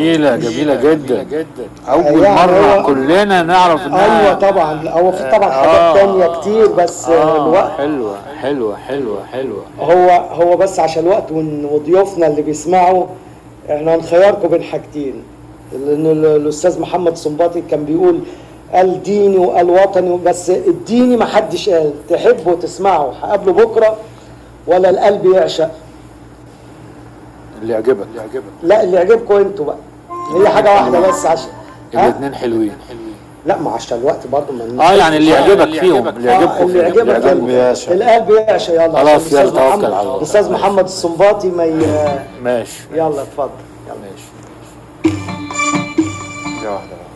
جميلة جميلة جدا. أول يعني مرة كلنا نعرف إنها. ايوه طبعا. هو في طبعا حاجات تانية كتير بس الوقت. حلوة حلوة حلوة حلوة. هو بس عشان الوقت وضيوفنا اللي بيسمعوا، احنا هنخيركم بين حاجتين. لان الاستاذ محمد صنباطي كان بيقول قال ديني وقال وطني، بس الديني ما حدش قال. تحبوا تسمعوا هقابله بكره ولا القلب يعشق؟ اللي يعجبك. لا اللي يعجبكم انتوا بقى. هي حاجه واحده بس عشان الاتنين حلوين. لا ما عشان الوقت برضه يعني اللي يعجبك فيهم، اللي يعجبكم اللي فيهم. يعجبك القلب يعشق. يلا خلاص يلا توكل على الله. الاستاذ محمد الصنباطي ماشي. يلا اتفضل. ماشي. يا واحدة.